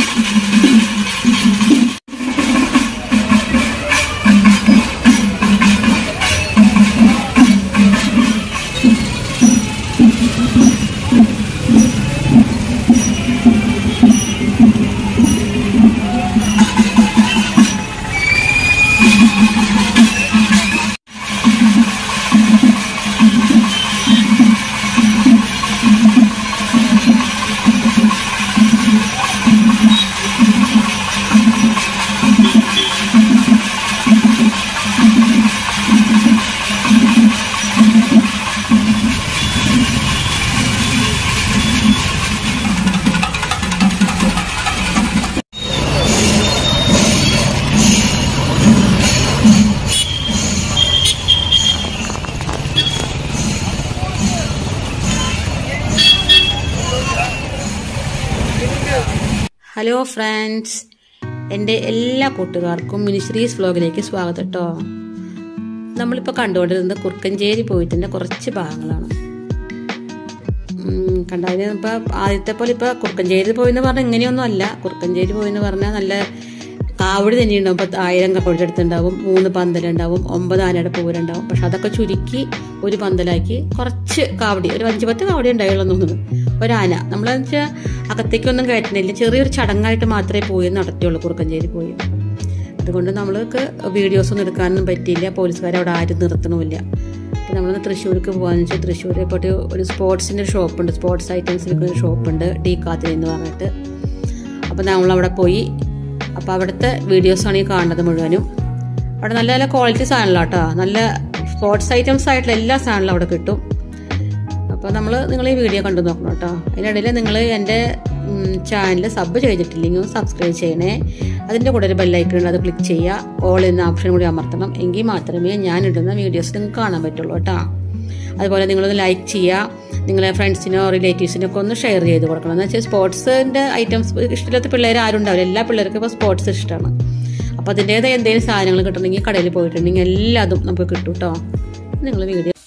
Hello friends, എൻ്റെ എല്ലാ കൂട്ടുകാർക്കും മിനിശ്രീസ് വ്ലോഗിലേക്ക് സ്വാഗതം കേട്ടോ. നമ്മളിപ്പോൾ കണ്ടുകൊണ്ടിരുന്നത് കുർക്കഞ്ചേരി പോയിട്ടിൻ്റെ കുറച്ച് ഭാഗങ്ങളാണ്. കണ്ടതിന് ഇപ്പോൾ ആദ്യത്തെ പോലെ ഇപ്പോൾ കുർക്കഞ്ചേരി പോയെന്ന് പറഞ്ഞാൽ ഇങ്ങനെയൊന്നും അല്ല. കുർക്കഞ്ചേരി പോയെന്ന് പറഞ്ഞാൽ നല്ല കാവടി തന്നെ ഉണ്ടാവും. 1000 കാവടി അടുത്തുണ്ടാവും, 3 പന്തലുണ്ടാവും, 9 ആനയുടെ പൂരണ്ടാവും. പക്ഷെ അതൊക്കെ ചുരുക്കി ഒരു പന്തലാക്കി കുറച്ച് കാവടി, ഒരു 5-10 കാവടി ഉണ്ടായുള്ളൂ തോന്നുന്നു. ഒരാന നമ്മളെന്ന് വെച്ചാൽ അകത്തേക്കൊന്നും കയറ്റുന്നില്ല, ചെറിയൊരു ചടങ്ങായിട്ട് മാത്രമേ പോയി നടത്തിയുള്ളൂ കുറുക്കഞ്ചേരി പോയി. അതുകൊണ്ട് നമ്മൾക്ക് വീഡിയോസൊന്നും എടുക്കാനൊന്നും പറ്റിയില്ല. പോലീസുകാർ അവിടെ ആരും നിർത്തണമില്ല. അപ്പോൾ നമ്മളൊന്ന് തൃശ്ശൂർക്ക് പോകാമെന്ന് വെച്ചാൽ തൃശ്ശൂർ ഇപ്പോൾ ഒരു സ്പോർട്സിൻ്റെ ഒരു ഷോപ്പുണ്ട്, സ്പോർട്സ് ഐറ്റംസ് വിൽക്കുന്ന ഒരു ഷോപ്പുണ്ട്, Decathlon എന്ന് പറഞ്ഞിട്ട്. അപ്പോൾ നമ്മളവിടെ പോയി. അപ്പോൾ അവിടുത്തെ വീഡിയോസാണ് ഈ കാണുന്നത് മുഴുവനും. അവിടെ നല്ല നല്ല ക്വാളിറ്റി സാധനങ്ങളാണ് കേട്ടോ. നല്ല സ്പോർട്സ് ഐറ്റംസ് ആയിട്ടുള്ള എല്ലാ സാധനങ്ങളും അവിടെ കിട്ടും. അപ്പോൾ നിങ്ങൾ ഈ വീഡിയോ കണ്ടു നോക്കണം കേട്ടോ. അതിനിടയിൽ നിങ്ങൾ എൻ്റെ ചാനൽ സബ് ചെയ്തിട്ടില്ലെങ്കിൽ സബ്സ്ക്രൈബ് ചെയ്യണേ. അതിൻ്റെ കൂടെ ഒരു ബെല്ലൈക്കൺ ഉണ്ട്, അത് ക്ലിക്ക് ചെയ്യുക. ഓൾ എന്ന ഓപ്ഷൻ കൂടി അമർത്തണം. എങ്കിൽ മാത്രമേ ഞാൻ ഇടുന്ന വീഡിയോസ് നിങ്ങൾക്ക് കാണാൻ പറ്റുള്ളൂ കേട്ടോ. അതുപോലെ നിങ്ങളൊന്ന് ലൈക്ക് ചെയ്യുക. നിങ്ങളെ ഫ്രണ്ട്സിനോ റിലേറ്റീവ്സിനോ ഒക്കെ ഒന്ന് ഷെയർ ചെയ്ത് കൊടുക്കണം. എന്ന് വെച്ചാൽ സ്പോർട്സിൻ്റെ ഐറ്റംസ് ഇഷ്ടമില്ലാത്ത പിള്ളേർ ആരും ഉണ്ടാവില്ല. എല്ലാ പിള്ളേർക്കും ഇപ്പോൾ സ്പോർട്സ് ഇഷ്ടമാണ്. അപ്പോൾ അതിൻ്റേതായ എന്തെങ്കിലും സാധനങ്ങൾ കിട്ടണമെങ്കിൽ കടയിൽ പോയിട്ടുണ്ടെങ്കിൽ എല്ലാതും നമുക്ക് കിട്ടും കേട്ടോ. നിങ്ങൾ വീഡിയോ